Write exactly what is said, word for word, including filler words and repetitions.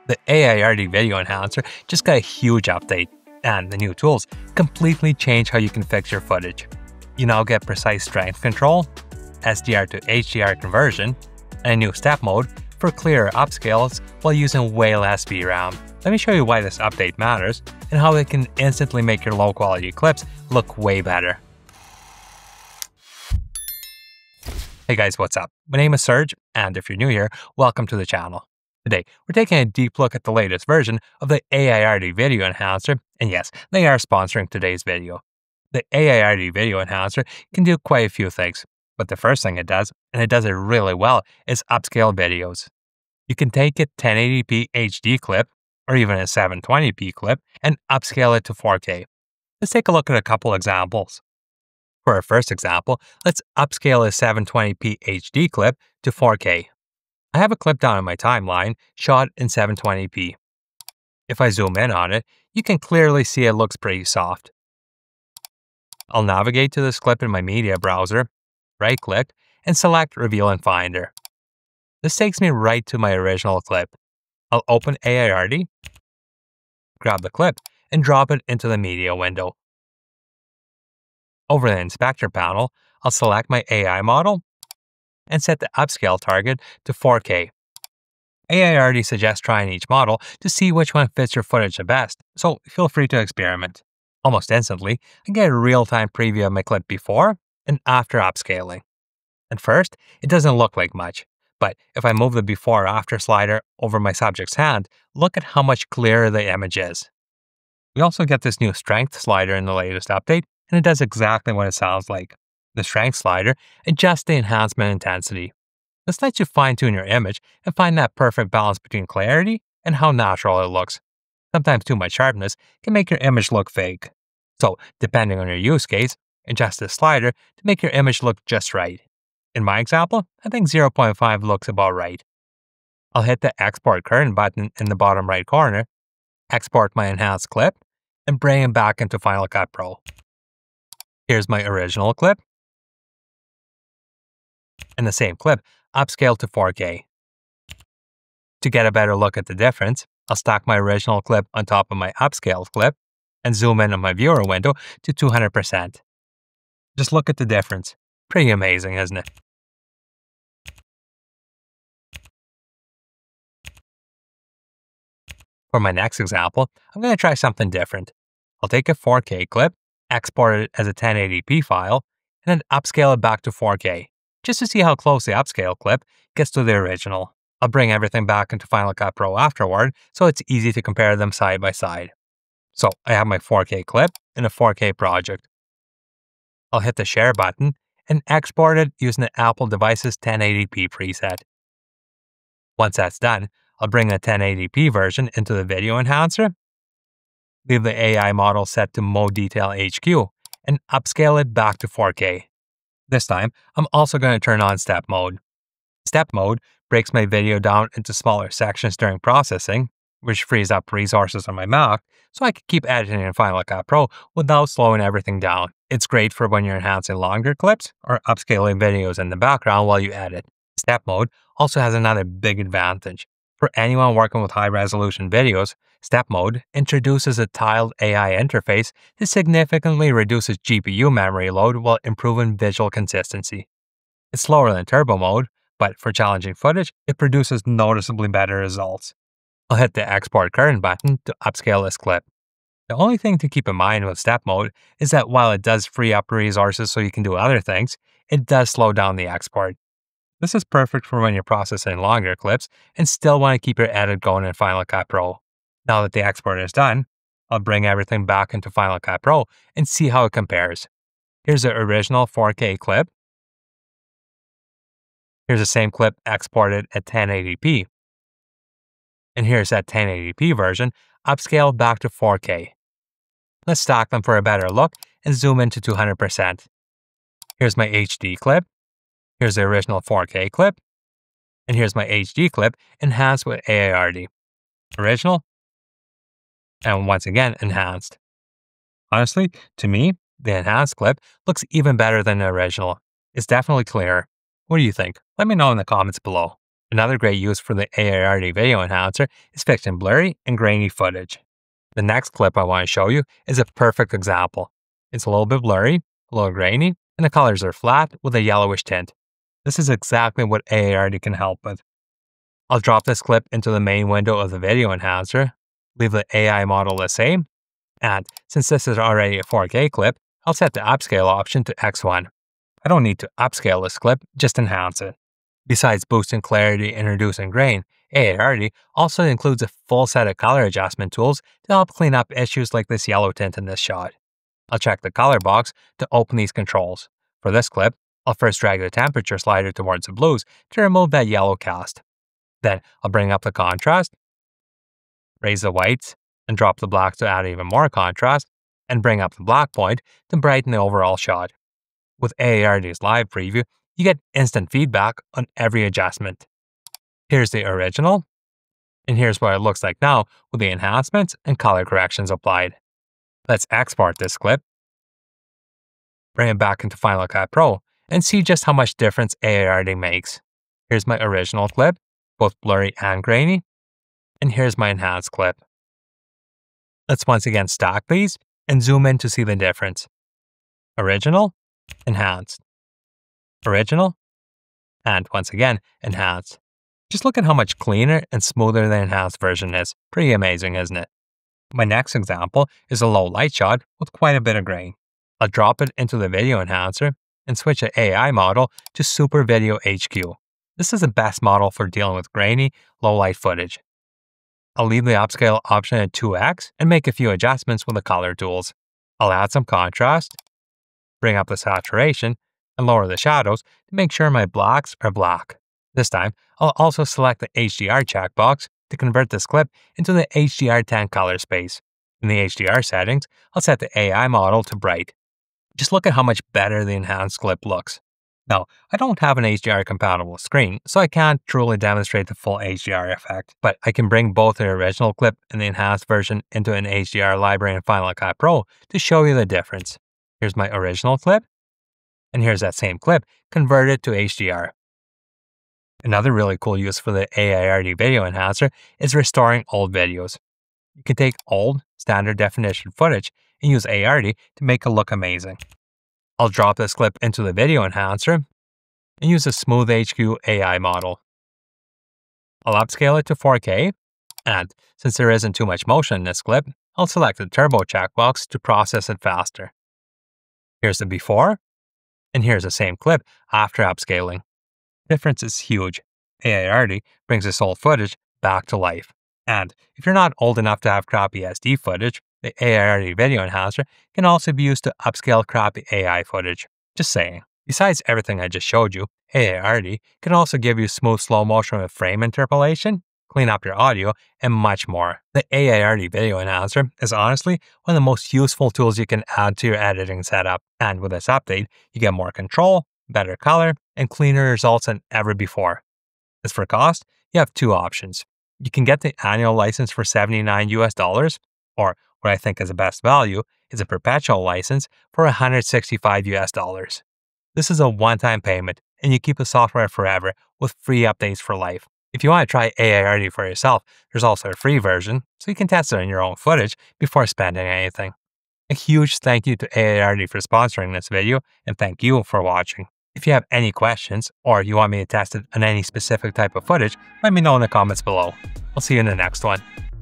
The Aiarty video enhancer just got a huge update, and the new tools completely change how you can fix your footage. You now get precise strength control, S D R to H D R conversion, and a new step mode for clearer upscales while using way less vRAM. Let me show you why this update matters and how it can instantly make your low quality clips look way better. Hey guys, what's up? My name is Serge, and if you're new here, welcome to the channel. Today, we're taking a deep look at the latest version of the Aiarty video enhancer, and yes, they are sponsoring today's video. The Aiarty video enhancer can do quite a few things, but the first thing it does, and it does it really well, is upscale videos. You can take a ten eighty p H D clip, or even a seven twenty p clip, and upscale it to four K. Let's take a look at a couple examples. For our first example, let's upscale a seven twenty p H D clip to four K. I have a clip down on my timeline, shot in seven twenty p. If I zoom in on it, you can clearly see it looks pretty soft. I'll navigate to this clip in my media browser, right-click, and select Reveal in Finder. This takes me right to my original clip. I'll open Aiarty, grab the clip, and drop it into the media window. Over the inspector panel, I'll select my A I model and set the upscale target to four K. Aiarty suggests trying each model to see which one fits your footage the best, so feel free to experiment. Almost instantly, I get a real-time preview of my clip before and after upscaling. At first, it doesn't look like much, but if I move the before-after slider over my subject's hand, look at how much clearer the image is. We also get this new strength slider in the latest update, and it does exactly what it sounds like. The strength slider adjusts the enhancement intensity. This lets you fine-tune your image and find that perfect balance between clarity and how natural it looks. Sometimes too much sharpness can make your image look fake. So, depending on your use case, adjust this slider to make your image look just right. In my example, I think zero point five looks about right. I'll hit the Export Current button in the bottom right corner, export my enhanced clip, and bring it back into Final Cut Pro. Here's my original clip, and the same clip upscaled to four K. To get a better look at the difference, I'll stack my original clip on top of my upscaled clip and zoom in on my viewer window to two hundred percent. Just look at the difference. Pretty amazing, isn't it? For my next example, I'm going to try something different. I'll take a four K clip, export it as a ten eighty p file, and then upscale it back to four K, just to see how close the upscale clip gets to the original. I'll bring everything back into Final Cut Pro afterward, so it's easy to compare them side by side. So I have my four K clip in a four K project. I'll hit the Share button and export it using the Apple device's ten eighty p preset. Once that's done, I'll bring the ten eighty p version into the video enhancer, leave the A I model set to Mode Detail H Q, and upscale it back to four K. This time, I'm also going to turn on Step Mode. Step Mode breaks my video down into smaller sections during processing, which frees up resources on my Mac, so I can keep editing in Final Cut Pro without slowing everything down. It's great for when you're enhancing longer clips or upscaling videos in the background while you edit. Step Mode also has another big advantage. For anyone working with high-resolution videos, Step Mode introduces a tiled A I interface that significantly reduces G P U memory load while improving visual consistency. It's slower than Turbo Mode, but for challenging footage, it produces noticeably better results. I'll hit the Export Current button to upscale this clip. The only thing to keep in mind with Step Mode is that while it does free up resources so you can do other things, it does slow down the export. This is perfect for when you're processing longer clips and still want to keep your edit going in Final Cut Pro. Now that the export is done, I'll bring everything back into Final Cut Pro and see how it compares. Here's the original four K clip. Here's the same clip exported at ten eighty p. And here's that ten eighty p version upscaled back to four K. Let's stack them for a better look and zoom into two hundred percent. Here's my H D clip. Here's the original four K clip. And here's my H D clip enhanced with Aiarty. Original, and once again enhanced. Honestly, to me, the enhanced clip looks even better than the original. It's definitely clearer. What do you think? Let me know in the comments below. Another great use for the Aiarty video enhancer is fixing blurry and grainy footage. The next clip I want to show you is a perfect example. It's a little bit blurry, a little grainy, and the colors are flat with a yellowish tint. This is exactly what Aiarty can help with. I'll drop this clip into the main window of the video enhancer, leave the A I model the same, and since this is already a four K clip, I'll set the upscale option to X one. I don't need to upscale this clip, just enhance it. Besides boosting clarity and reducing grain, Aiarty also includes a full set of color adjustment tools to help clean up issues like this yellow tint in this shot. I'll check the color box to open these controls. For this clip, I'll first drag the temperature slider towards the blues to remove that yellow cast. Then I'll bring up the contrast, raise the whites, and drop the blacks to add even more contrast, and bring up the black point to brighten the overall shot. With Aiarty's live preview, you get instant feedback on every adjustment. Here's the original, and here's what it looks like now with the enhancements and color corrections applied. Let's export this clip, bring it back into Final Cut Pro, and see just how much difference Aiarty makes. Here's my original clip, both blurry and grainy, and here's my enhanced clip. Let's once again stack these and zoom in to see the difference. Original, enhanced. Original, and once again, enhanced. Just look at how much cleaner and smoother the enhanced version is. Pretty amazing, isn't it? My next example is a low light shot with quite a bit of grain. I'll drop it into the video enhancer and switch the A I model to Super Video H Q. This is the best model for dealing with grainy, low light footage. I'll leave the upscale option at two X and make a few adjustments with the color tools. I'll add some contrast, bring up the saturation, and lower the shadows to make sure my blacks are black. This time, I'll also select the H D R checkbox to convert this clip into the H D R ten color space. In the H D R settings, I'll set the A I model to bright. Just look at how much better the enhanced clip looks. Now, I don't have an H D R compatible screen, so I can't truly demonstrate the full H D R effect, but I can bring both the original clip and the enhanced version into an H D R library in Final Cut Pro to show you the difference. Here's my original clip, and here's that same clip converted to H D R. Another really cool use for the Aiarty video enhancer is restoring old videos. You can take old, standard definition footage and use Aiarty to make it look amazing. I'll drop this clip into the video enhancer and use a Smooth H Q A I model. I'll upscale it to four K, and since there isn't too much motion in this clip, I'll select the turbo checkbox to process it faster. Here's the before, and here's the same clip after upscaling. The difference is huge. Aiarty brings this old footage back to life. And if you're not old enough to have crappy S D footage, the Aiarty video enhancer can also be used to upscale crappy A I footage. Just saying. Besides everything I just showed you, Aiarty can also give you smooth slow motion with frame interpolation, clean up your audio, and much more. The Aiarty video enhancer is honestly one of the most useful tools you can add to your editing setup. And with this update, you get more control, better color, and cleaner results than ever before. As for cost, you have two options. You can get the annual license for seventy-nine US dollars, or what I think is the best value is a perpetual license for one hundred sixty-five US dollars. This is a one-time payment, and you keep the software forever with free updates for life. If you want to try Aiarty for yourself, there's also a free version, so you can test it on your own footage before spending anything. A huge thank you to Aiarty for sponsoring this video, and thank you for watching. If you have any questions, or you want me to test it on any specific type of footage, let me know in the comments below. I'll see you in the next one.